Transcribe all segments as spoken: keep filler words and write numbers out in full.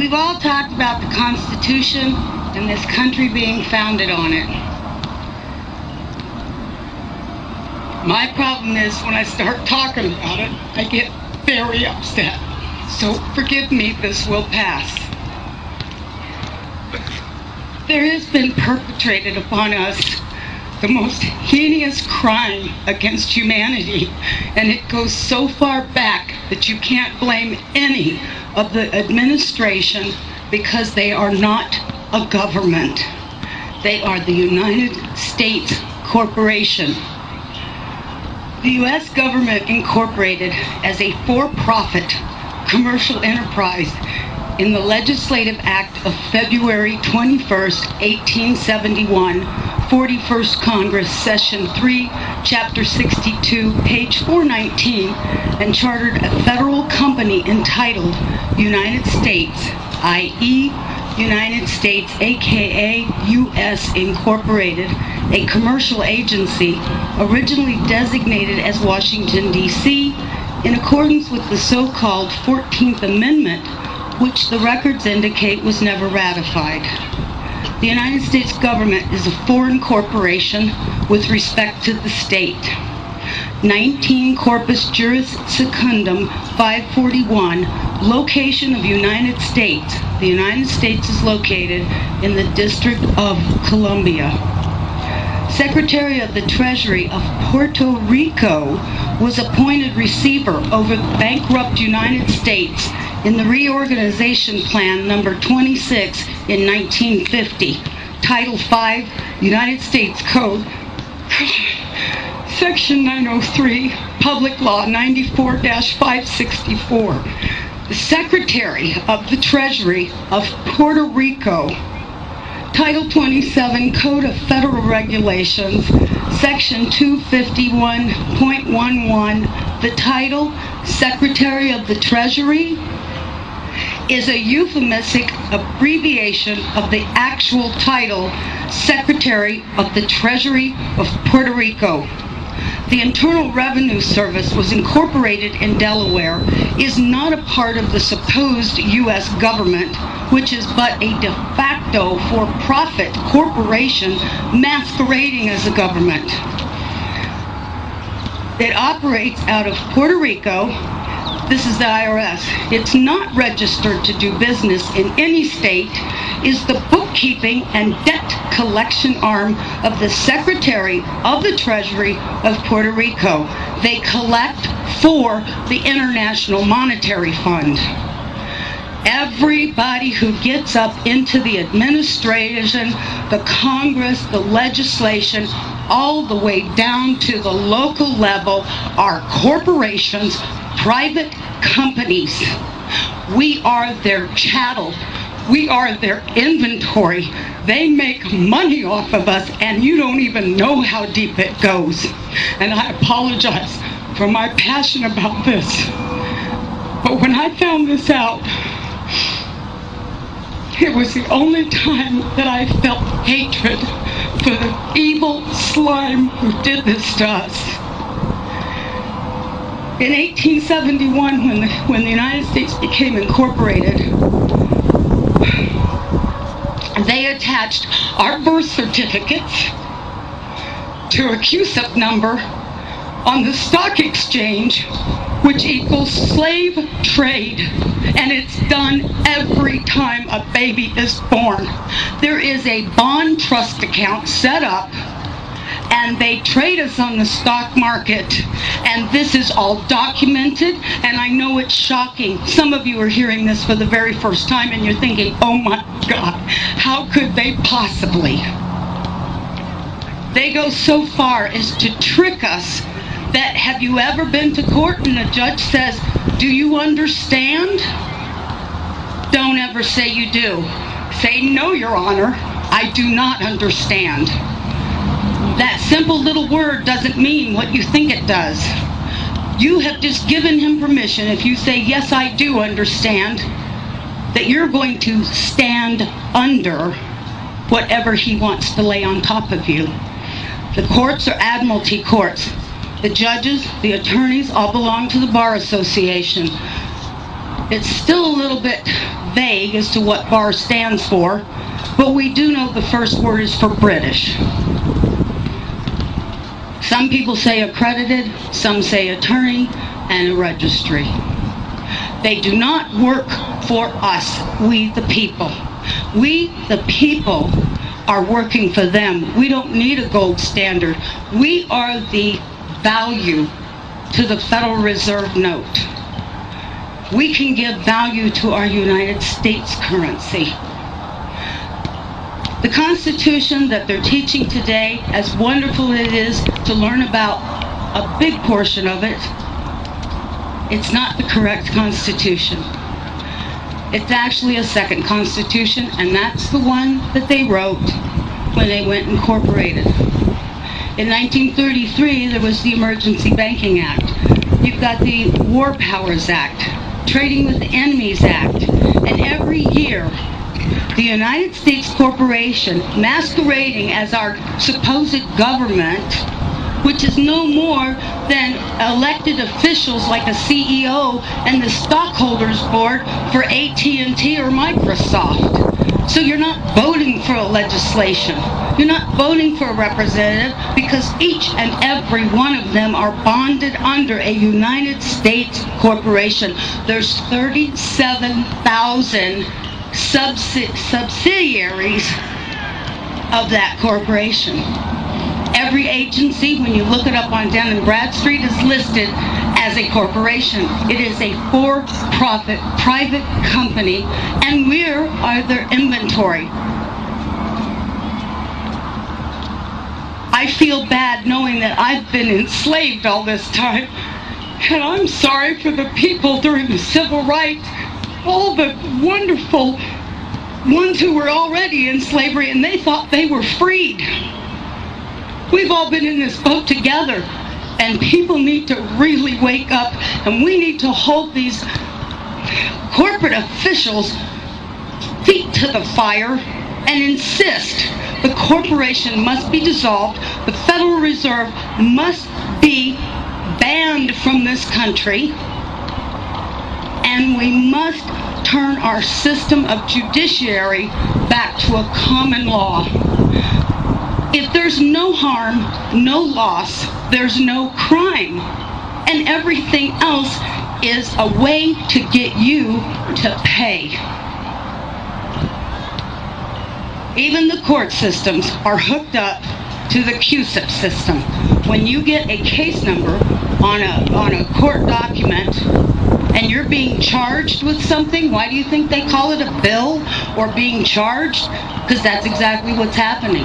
We've all talked about the Constitution and this country being founded on it. My problem is when I start talking about it, I get very upset. So forgive me, this will pass. There has been perpetrated upon us the most heinous crime against humanity, and it goes so far back that you can't blame any of the administration because they are not a government. They are the United States Corporation. The U S government incorporated as a for-profit commercial enterprise in the Legislative Act of February twenty-first, eighteen seventy-one, forty-first Congress, Session three, Chapter sixty-two, page four nineteen, and chartered a federal company entitled United States, that is, United States, aka U S Incorporated, a commercial agency originally designated as Washington, D C, in accordance with the so-called fourteenth Amendment, which the records indicate was never ratified. The United States government is a foreign corporation with respect to the state. nineteen Corpus Juris Secundum five forty-one, location of United States. The United States is located in the District of Columbia. Secretary of the Treasury of Puerto Rico was appointed receiver over the bankrupt United States in the reorganization plan number twenty-six in nineteen fifty. Title five, United States Code, Section nine oh three, Public Law ninety-four dash five sixty-four. The Secretary of the Treasury of Puerto Rico, Title twenty-seven, Code of Federal Regulations, Section two fifty-one point eleven. The title, Secretary of the Treasury, is a euphemistic abbreviation of the actual title, Secretary of the Treasury of Puerto Rico. The Internal Revenue Service was incorporated in Delaware, is not a part of the supposed U S government, which is but a de facto for-profit corporation masquerading as a government. It operates out of Puerto Rico. This is the I R S. It's not registered to do business in any state, is the bookkeeping and debt collection arm of the Secretary of the Treasury of Puerto Rico. They collect for the International Monetary Fund. Everybody who gets up into the administration, the Congress, the legislation, all the way down to the local level are corporations, private companies. We are their chattel. We are their inventory. They make money off of us, and you don't even know how deep it goes. And I apologize for my passion about this. But when I found this out, it was the only time that I felt hatred for the evil slime who did this to us. In eighteen seventy-one, when the, when the United States became incorporated, they attached our birth certificates to a Q S I P number on the stock exchange, which equals slave trade. And it's done every time a baby is born. There is a bond trust account set up, and they trade us on the stock market. And this is all documented, and I know it's shocking. Some of you are hearing this for the very first time, and you're thinking, oh my God, how could they possibly? They go so far as to trick us that, have you ever been to court and the judge says, do you understand? Don't ever say you do. Say, no, Your Honor, I do not understand. That simple little word doesn't mean what you think it does. You have just given him permission, if you say, yes, I do understand, that you're going to stand under whatever he wants to lay on top of you. The courts are admiralty courts. The judges, the attorneys, all belong to the Bar Association. It's still a little bit vague as to what BAR stands for, but we do know the first word is for British. Some people say accredited, some say attorney, and a registry. They do not work for us, we the people. We the people are working for them. We don't need a gold standard. We are the value to the Federal Reserve note. We can give value to our United States currency. The Constitution that they're teaching today, as wonderful it is to learn about a big portion of it, it's not the correct Constitution. It's actually a second Constitution, and that's the one that they wrote when they went incorporated. In nineteen thirty-three, there was the Emergency Banking Act. You've got the War Powers Act, Trading with Enemies Act, and every year, the United States Corporation, masquerading as our supposed government, which is no more than elected officials like a C E O and the stockholders board for A T and T or Microsoft. So you're not voting for a legislation. You're not voting for a representative because each and every one of them are bonded under a United States corporation. There's thirty-seven thousand subsidi- subsidiaries of that corporation. Every agency, when you look it up on Dun and Bradstreet, is listed as a corporation. It is a for-profit private company, and we are their inventory. I feel bad knowing that I've been enslaved all this time, and I'm sorry for the people during the civil rights, all the wonderful ones who were already in slavery and they thought they were freed. We've all been in this boat together, and people need to really wake up, and we need to hold these corporate officials' feet to the fire and insist the corporation must be dissolved, the Federal Reserve must be banned from this country, and we must turn our system of judiciary back to a common law. If there's no harm, no loss, there's no crime. And everything else is a way to get you to pay. Even the court systems are hooked up to the Q S I P system. When you get a case number on a, on a court document and you're being charged with something, why do you think they call it a bill or being charged? Because that's exactly what's happening.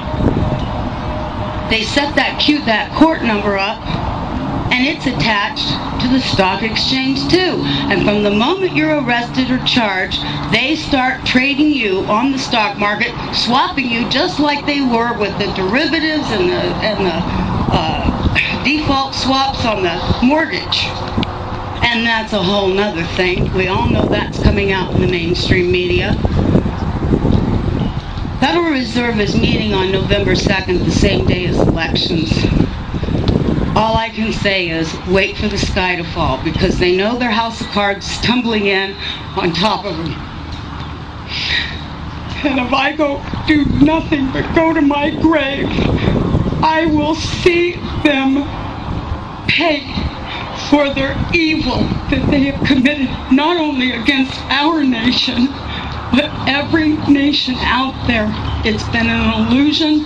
They set that Q, that court number up, and it's attached to the stock exchange too. And from the moment you're arrested or charged, they start trading you on the stock market, swapping you just like they were with the derivatives and the, and the uh, default swaps on the mortgage. And that's a whole nother thing. We all know that's coming out in the mainstream media. Federal Reserve is meeting on November second, the same day as elections. All I can say is wait for the sky to fall, because they know their house of cards is tumbling in on top of them. And if I go do nothing but go to my grave, I will see them pay for their evil that they have committed, not only against our nation, but every nation out there. It's been an illusion,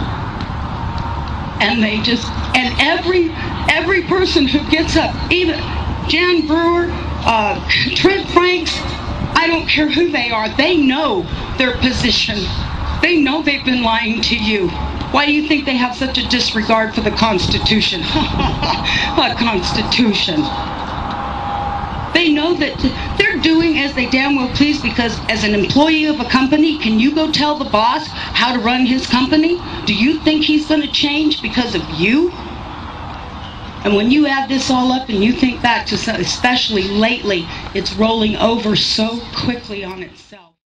and they just, and every every person who gets up, even Jan Brewer, uh, Trent Franks, I don't care who they are, they know their position. They know they've been lying to you. Why do you think they have such a disregard for the Constitution? A Constitution. They know that they're doing as they damn well please, because as an employee of a company, can you go tell the boss how to run his company? Do you think he's going to change because of you? And when you add this all up and you think back to, especially lately, it's rolling over so quickly on itself.